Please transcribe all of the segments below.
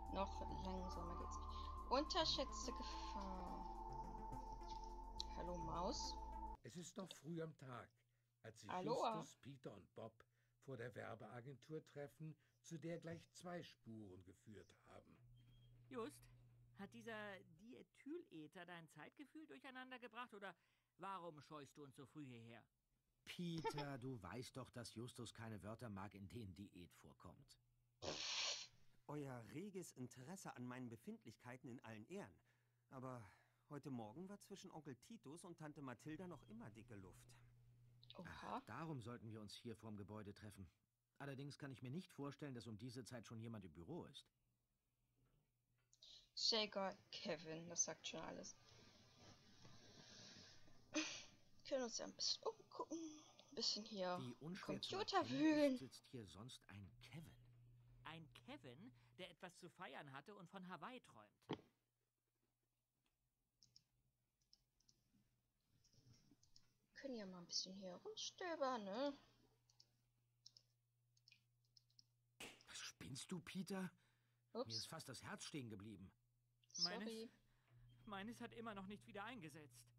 Noch langsamer geht's nicht. Unterschätzte Gefahr. Hallo Maus. Es ist noch früh am Tag, als sich Aloha. Justus, Peter und Bob vor der Werbeagentur treffen, zu der gleich 2 Spuren geführt haben. Just, hat dieser Diethylether dein Zeitgefühl durcheinander gebracht oder warum scheust du uns so früh hierher? Peter, du weißt doch, dass Justus keine Wörter mag, in denen Diät vorkommt. Euer reges Interesse an meinen Befindlichkeiten in allen Ehren. Aber heute Morgen war zwischen Onkel Titus und Tante Mathilda noch immer dicke Luft. Oha. Darum sollten wir uns hier vorm Gebäude treffen. Allerdings kann ich mir nicht vorstellen, dass um diese Zeit schon jemand im Büro ist. Shaker Kevin, das sagt schon alles. Wir können uns ja ein bisschen umgucken. Ein bisschen hier Wie unschwer zu Computer erkennen wühlen. ist, sitzt hier sonst ein Kevin. Ein Kevin, der etwas zu feiern hatte und von Hawaii träumt. Können ja mal ein bisschen hier rumstöbern, ne? Was spinnst du, Peter? Mir ist Ups, fast das Herz stehen geblieben. sorry. Meines hat immer noch nicht wieder eingesetzt.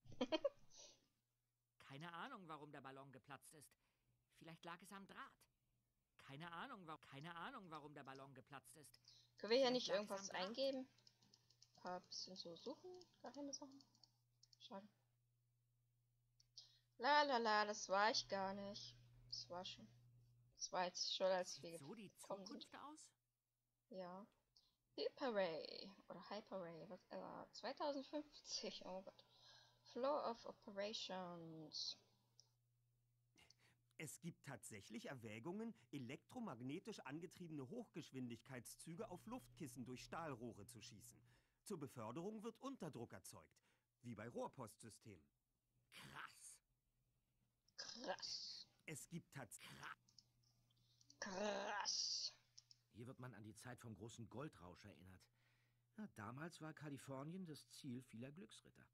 Keine Ahnung, warum der Ballon geplatzt ist. Vielleicht lag es am Draht. Keine Ahnung, warum der Ballon geplatzt ist. Können wir hier Vielleicht nicht lag es irgendwas am Draht. eingeben? Ein paar bisschen so suchen, geheime Sachen. Schade. La la la, das war ich gar nicht. Das war schon. Das war jetzt schon, als wir Sieht so die gekommen sind. Zukunft aus? Ja. Hyperray oder Hyperray, whatever. 2050, oh Gott. Flow of Operations. Es gibt tatsächlich Erwägungen, elektromagnetisch angetriebene Hochgeschwindigkeitszüge auf Luftkissen durch Stahlrohre zu schießen. Zur Beförderung wird Unterdruck erzeugt, wie bei Rohrpostsystemen. Krass. Krass. Es gibt tatsächlich... Krass. Hier wird man an die Zeit vom großen Goldrausch erinnert. Ja, damals war Kalifornien das Ziel vieler Glücksritter.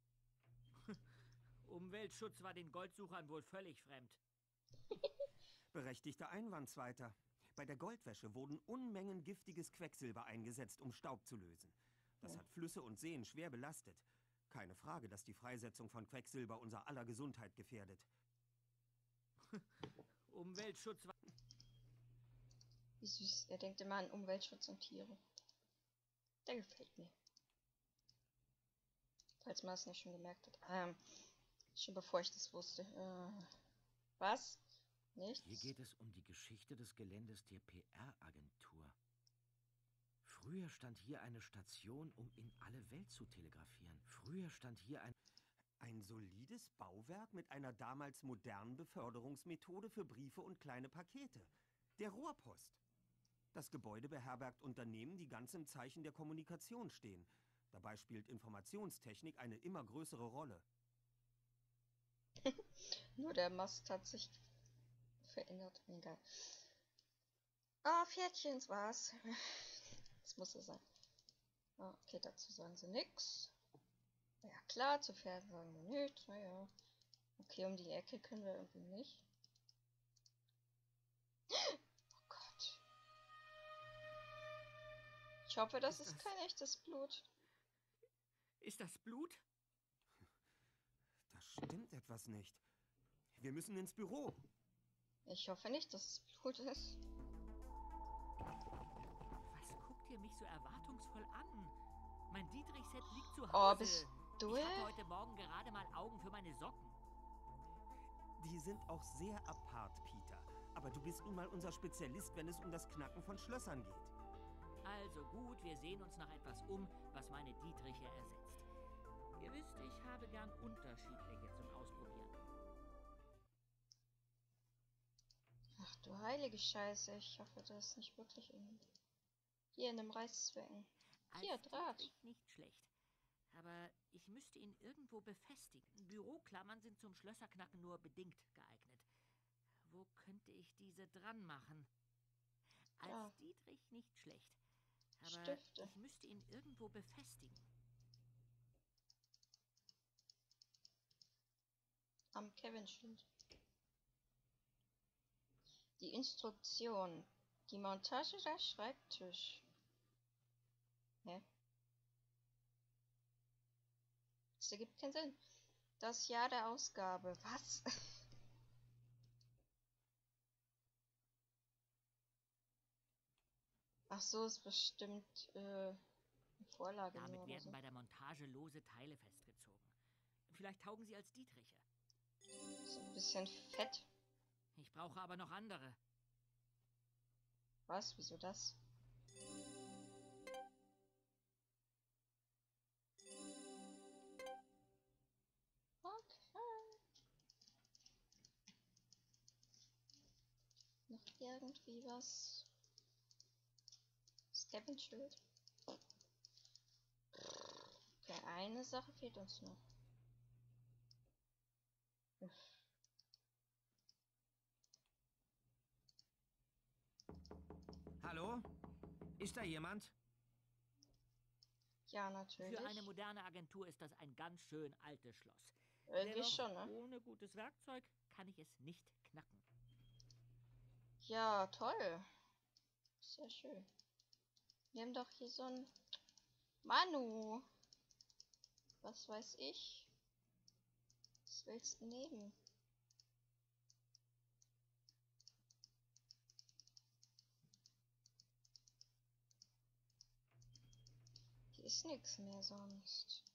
Umweltschutz war den Goldsuchern wohl völlig fremd. Berechtigter Einwand, Zweiter. Bei der Goldwäsche wurden Unmengen giftiges Quecksilber eingesetzt, um Staub zu lösen. Das hat Flüsse und Seen schwer belastet. Keine Frage, dass die Freisetzung von Quecksilber unser aller Gesundheit gefährdet. Umweltschutz war... Wie süß. Er denkt immer an Umweltschutz und Tiere. Der gefällt mir. Falls man es nicht schon gemerkt hat. Schon bevor ich das wusste. Was? Nichts? Hier geht es um die Geschichte des Geländes der PR-Agentur. Früher stand hier eine Station, um in alle Welt zu telegrafieren. Früher stand hier Ein solides Bauwerk mit einer damals modernen Beförderungsmethode für Briefe und kleine Pakete. Der Rohrpost. Das Gebäude beherbergt Unternehmen, die ganz im Zeichen der Kommunikation stehen. Dabei spielt Informationstechnik eine immer größere Rolle. Nur der Mast hat sich verändert. Egal. Ah, Pferdchens war's. Das muss es sein. Ah, okay, dazu sagen sie nix. Ja klar, zu Pferden sagen wir nichts. Naja. Okay, um die Ecke können wir irgendwie nicht. Oh Gott. Ich hoffe, das ist kein echtes Blut. Ist das Blut? Da stimmt etwas nicht. Wir müssen ins Büro. Ich hoffe nicht, dass es Blut ist. Was guckt ihr mich so erwartungsvoll an? Mein Dietrich-Set liegt zu Hause. Oh, bist du? Ich hatte heute Morgen gerade mal Augen für meine Socken. Die sind auch sehr apart, Peter. Aber du bist nun mal unser Spezialist, wenn es um das Knacken von Schlössern geht. Also gut, wir sehen uns nach etwas um, was meine Dietriche ersetzt. Ihr wisst, ich habe gern unterschiedliche zum Ausprobieren. Ach du heilige Scheiße, ich hoffe, das ist nicht wirklich hier in dem Reißzwecken. Hier, Als Draht. Dietrich nicht schlecht. Aber ich müsste ihn irgendwo befestigen. Büroklammern sind zum Schlösserknacken nur bedingt geeignet. Wo könnte ich diese dran machen? Als Ja. Dietrich nicht schlecht. Aber Stifte. ich müsste ihn irgendwo befestigen. Am Kevin-Schild. Die Instruktion. Die Montage der Schreibtisch. Hä? Das ergibt keinen Sinn. Das Jahr der Ausgabe. Was? Ach so, ist bestimmt eine Vorlage nur Damit oder werden so. bei der Montage lose Teile festgezogen. Vielleicht taugen sie als Dietriche. So ein bisschen fett. Ich brauche aber noch andere. Was? Wieso das? Okay. Noch irgendwie was? Scabbing-Schild. Okay, eine Sache fehlt uns noch. Hallo? Ist da jemand? Ja, natürlich. Für eine moderne Agentur ist das ein ganz schön altes Schloss. Irgendwie Dennoch, schon, ne? ohne gutes Werkzeug kann ich es nicht knacken. Ja, toll. Sehr schön. Wir haben doch hier so ein Manu. Was weiß ich? Was willst du nehmen? Hier ist nichts mehr sonst.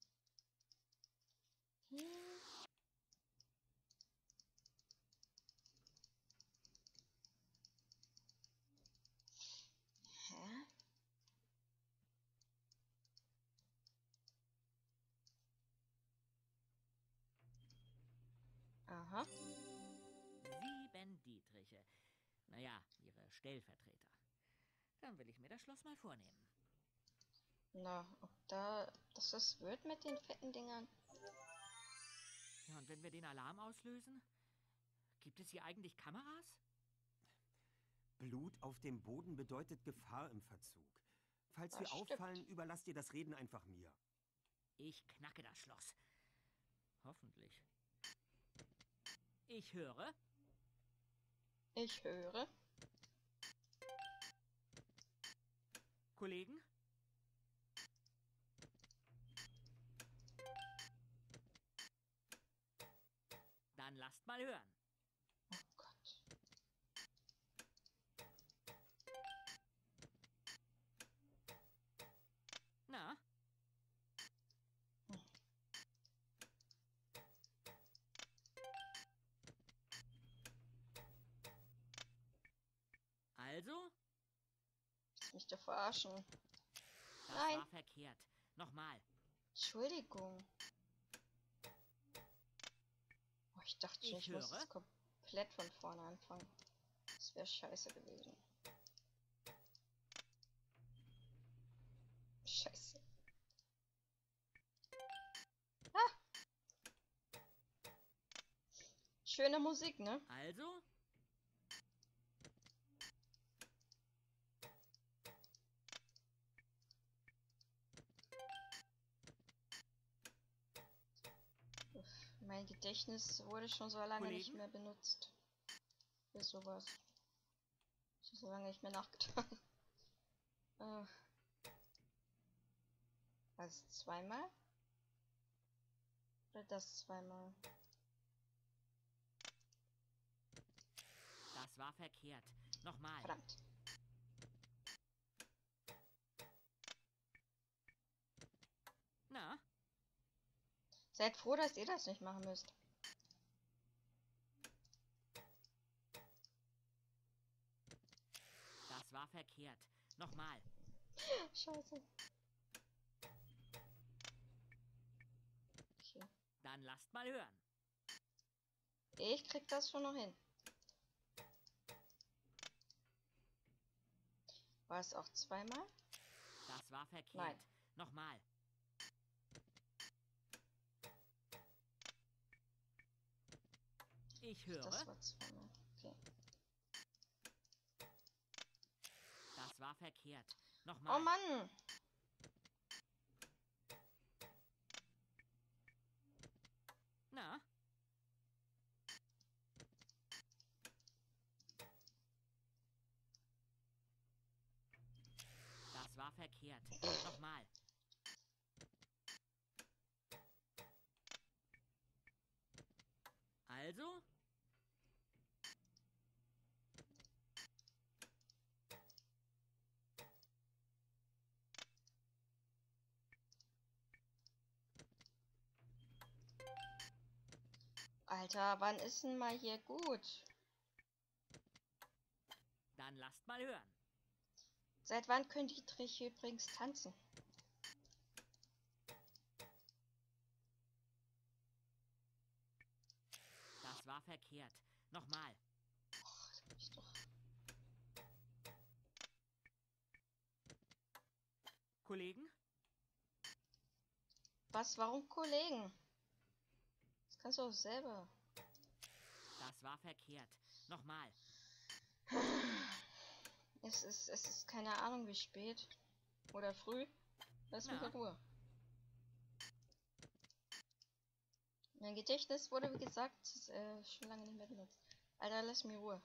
Hä? Aha. 7 Dietriche. Naja, ihre Stellvertreter. Dann will ich mir das Schloss mal vornehmen. Na, ob da das wird mit den fetten Dingern? Ja, und wenn wir den Alarm auslösen? Gibt es hier eigentlich Kameras? Blut auf dem Boden bedeutet Gefahr im Verzug. Falls Das wir stimmt. auffallen, überlasst ihr das Reden einfach mir. Ich knacke das Schloss. Hoffentlich. Ich höre. Ich höre. Kollegen? Dann lasst mal hören. Oh Gott. Na? Also? Willst mich da verarschen? Das Nein. war verkehrt. Nochmal. Entschuldigung. Oh, ich dachte schon, Ich ich muss höre. jetzt komplett von vorne anfangen. Das wäre scheiße gewesen. Scheiße. Ah! Schöne Musik, ne? Also? Mein Gedächtnis wurde schon so lange nicht Kollegen? mehr benutzt. Für sowas. Schon so lange nicht mehr nachgedacht. Also zweimal? Oder das zweimal? Das war verkehrt. Nochmal. Verdammt. Na? Seid froh, dass ihr das nicht machen müsst. Das war verkehrt. Nochmal. Scheiße. Okay. Dann lasst mal hören. Ich krieg das schon noch hin. War es auch zweimal? Das war verkehrt. Nein. Nochmal. Ich höre. Das war zweimal. Okay. Das war verkehrt. Oh Nochmal. Mann! Na? Das Das war verkehrt. Nochmal. Also? Alter, wann ist denn mal hier gut? Dann lasst mal hören. Seit wann können die Triche übrigens tanzen? Das war verkehrt. Nochmal. Ich doch. Kollegen? Was? Warum Kollegen? Das kannst du auch selber. Das war verkehrt. Nochmal. Es ist keine Ahnung wie spät. Oder früh. Lass mich Na? in Ruhe. Mein Gedächtnis wurde, wie gesagt, schon lange nicht mehr benutzt. Alter, lass mir Ruhe.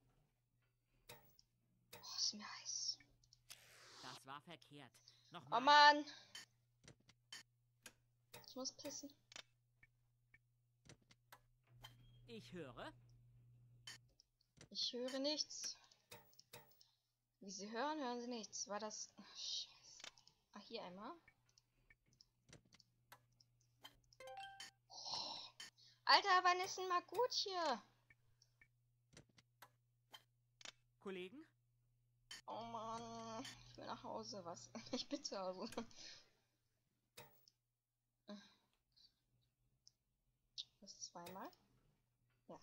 Oh, ist mir heiß. Das war verkehrt. Oh Nochmal. Mann! Ich muss pissen. Ich höre. Ich höre nichts. Wie Sie hören, hören Sie nichts. War das... Ach, Scheiße. Ah, hier einmal. Alter, wann ist denn mal gut hier? Kollegen? Oh Mann. Ich will nach Hause. Was? Ich bin zu Hause. Das zweimal? Ja.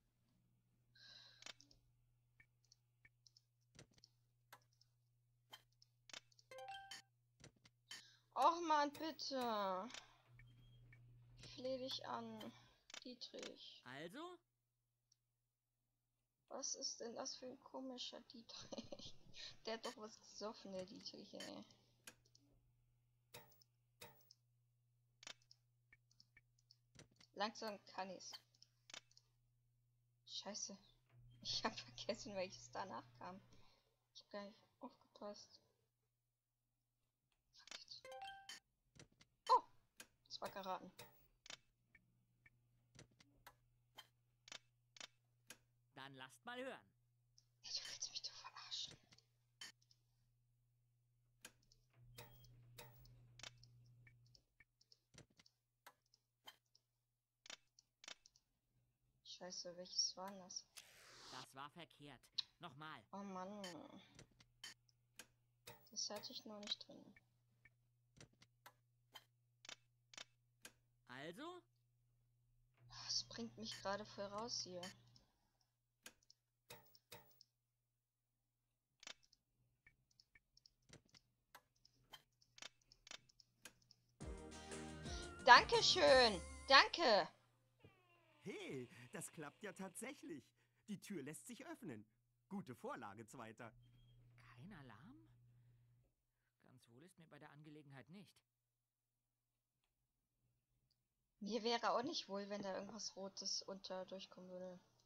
Och Mann, bitte. Ich flehe dich an. Dietrich. Also? Was ist denn das für ein komischer Dietrich? Der hat doch was gesoffen, der Dietrich, ey. Langsam kann ich's. Scheiße. Ich hab vergessen, welches danach kam. Ich hab gar nicht aufgepasst. Fuck it. Oh! Das war geraten. Dann lasst mal hören. Ey, du willst mich doch verarschen. Scheiße, welches war denn das? Das war verkehrt. Nochmal. Oh Mann. Das hatte ich noch nicht drin. Also? Das bringt mich gerade voll raus hier. Dankeschön. Danke. Hey, das klappt ja tatsächlich. Die Tür lässt sich öffnen. Gute Vorlage, Zweiter. Kein Alarm? Ganz wohl ist mir bei der Angelegenheit nicht. Mir wäre auch nicht wohl, wenn da irgendwas Rotes unter durchkommen würde.